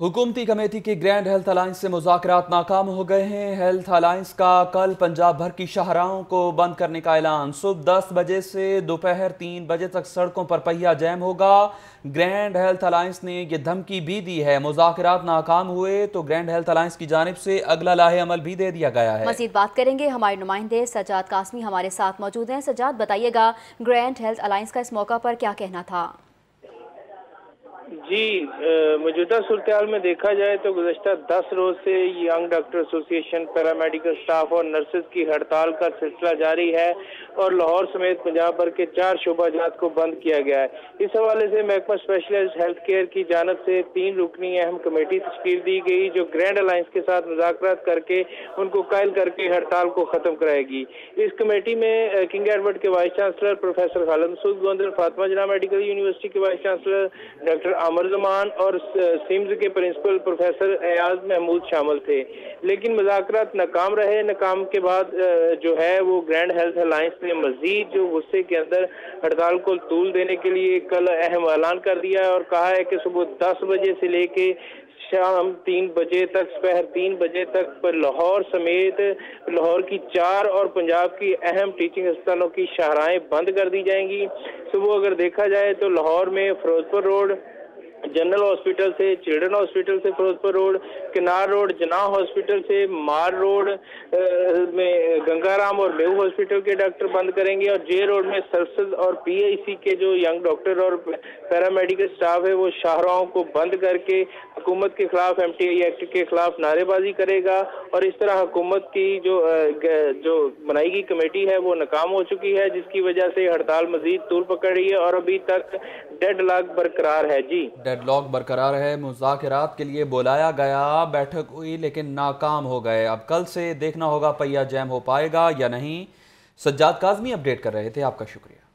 हुकूमती कमेटी की grand health alliance से मुज़ाकरात नाकाम हो गए हैं। हेल्थ अलायंस का कल पंजाब भर की शाहराहों को बंद करने का ऐलान। सुबह 10 बजे से दोपहर 3 बजे तक सड़कों पर पहिया जैम होगा। ग्रैंड हेल्थ अलायंस ने यह धमकी भी दी है, मुज़ाकरात नाकाम हुए तो ग्रैंड हेल्थ अलायंस की जानिब से अगला लाहे अमल भी दे दिया गया है। मज़ीद बात करेंगे, हमारे नुमाइंदे सज्जाद कासमी हमारे साथ मौजूद हैं। सज्जाद, बताइएगा ग्रैंड हेल्थ अलायंस का इस मौका पर क्या कहना था? जी, मौजूदा सूरत में देखा जाए तो गुज़श्ता 10 रोज से young doctor association, paramedical staff और नर्सेज की हड़ताल का सिलसिला जारी है और लाहौर समेत पंजाब भर के 4 शोबाजात को बंद किया गया है। इस हवाले से महकमा स्पेशलिस्ट हेल्थ केयर की जानब से 3 रुकनी अहम कमेटी तश्कील दी गई, जो ग्रैंड अलायंस के साथ मुज़ाकरात करके उनको कायल करके हड़ताल को ख़त्म कराएगी। इस कमेटी में किंग एडवर्ड के vice chancellor professor Khalid Masood Gondal, Fatima Jinnah medical university के vice chancellor doctor Amar Zaman और सिम्स के प्रिंसिपल प्रोफेसर एयाज महमूद शामिल थे, लेकिन मुज़ाकरात नाकाम रहे। नाकाम के बाद जो है वो ग्रैंड हेल्थ अलायंस ने मजीद जो गुस्से के अंदर हड़ताल को तूल देने के लिए कल अहम ऐलान कर दिया है और कहा है कि सुबह 10 बजे से लेके शाम 3 बजे तक, दोपहर 3 बजे तक पर लाहौर समेत लाहौर की 4 और पंजाब की अहम टीचिंग अस्पतालों की शाहराहें बंद कर दी जाएंगी। सुबह अगर देखा जाए तो लाहौर में फिरोजपुर रोड, जनरल हॉस्पिटल से चिल्ड्रन हॉस्पिटल से फिरोजपुर रोड, किनार रोड जनाह हॉस्पिटल से मार रोड में गंगाराम और मेहू हॉस्पिटल के डॉक्टर बंद करेंगे और जे रोड में सर्विसेज और पीआईसी के जो यंग डॉक्टर और पैरामेडिकल स्टाफ है वो शाहराहों को बंद करके हुकूमत के खिलाफ एमटीआई एक्ट के खिलाफ नारेबाजी करेगा। और इस तरह हुकूमत की जो बनाई गई कमेटी है वो नाकाम हो चुकी है, जिसकी वजह से हड़ताल मजीद तूल पकड़ रही है और अभी तक डेडलॉक बरकरार है। जी, डेडलॉक बरकरार है। मुज़ाकरात के लिए बुलाया गया, बैठक हुई लेकिन नाकाम हो गए। अब कल से देखना होगा पहिया जैम हो पाएगा या नहीं। सज्जाद काज़मी अपडेट कर रहे थे, आपका शुक्रिया।